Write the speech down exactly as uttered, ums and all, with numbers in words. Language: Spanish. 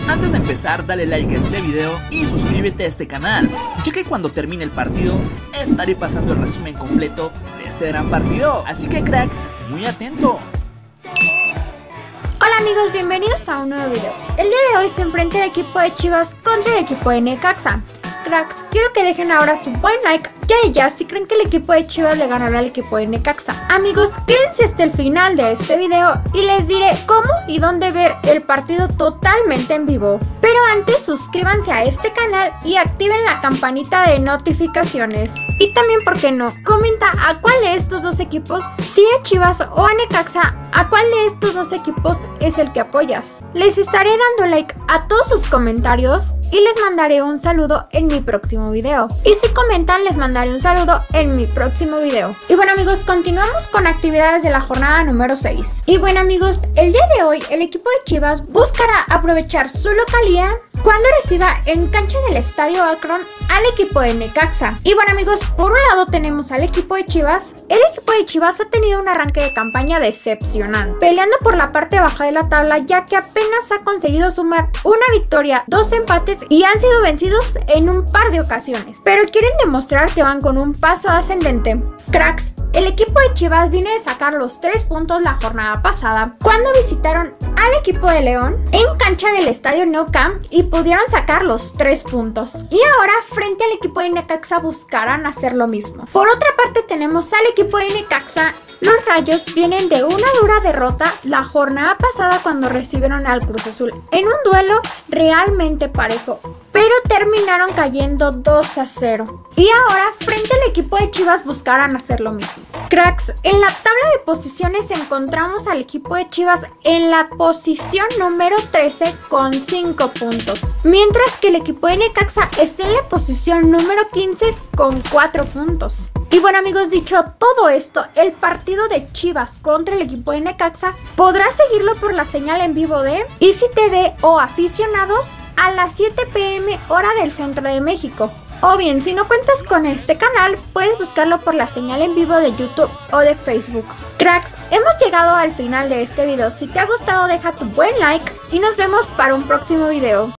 Antes de empezar, dale like a este video y suscríbete a este canal, ya que cuando termine el partido estaré pasando el resumen completo de este gran partido, así que crack, muy atento. Hola amigos, bienvenidos a un nuevo video. El día de hoy se enfrenta el equipo de Chivas contra el equipo de Necaxa. Cracks, quiero que dejen ahora su buen like ya y ya si creen que el equipo de Chivas le ganará al equipo de Necaxa. Amigos, quédense hasta el final de este video y les diré cómo y dónde ver el partido totalmente en vivo. Pero antes suscríbanse a este canal y activen la campanita de notificaciones. Y también, ¿por qué no? Comenta a cuál de estos dos equipos, si a Chivas o a Necaxa, a cuál de estos dos equipos es el que apoyas. Les estaré dando like a todos sus comentarios y les mandaré un saludo en mi próximo video. Y si comentan, les mandaré un saludo en mi próximo video. Y bueno amigos, continuamos con actividades de la jornada número seis. Y bueno amigos, el día de hoy el equipo de Chivas buscará aprovechar su localía cuando reciba en cancha del Estadio Akron al equipo de Necaxa. Y bueno amigos, por un lado tenemos al equipo de Chivas. El equipo de Chivas ha tenido un arranque de campaña decepcionante, peleando por la parte baja de la tabla, ya que apenas ha conseguido sumar una victoria, dos empates y han sido vencidos en un par de ocasiones, pero quieren demostrar que van con un paso ascendente. Cracks, el equipo de Chivas viene de sacar los tres puntos la jornada pasada cuando visitaron al equipo de León en cancha del Estadio Nou Camp y pudieron sacar los tres puntos. Y ahora frente al equipo de Necaxa buscarán hacer lo mismo. Por otra parte tenemos al equipo de Necaxa. Los Rayos vienen de una dura derrota la jornada pasada cuando recibieron al Cruz Azul en un duelo realmente parejo, pero terminaron cayendo dos a cero. Y ahora frente al equipo de Chivas buscarán hacer lo mismo. Cracks, en la tabla de posiciones encontramos al equipo de Chivas en la posición número trece con cinco puntos, mientras que el equipo de Necaxa está en la posición número quince con cuatro puntos. Y bueno amigos, dicho todo esto, el partido de Chivas contra el equipo de Necaxa podrás seguirlo por la señal en vivo de Easy T V o Aficionados a las siete p m hora del centro de México. O bien, si no cuentas con este canal, puedes buscarlo por la señal en vivo de YouTube o de Facebook. Cracks, hemos llegado al final de este video. Si te ha gustado, deja tu buen like y nos vemos para un próximo video.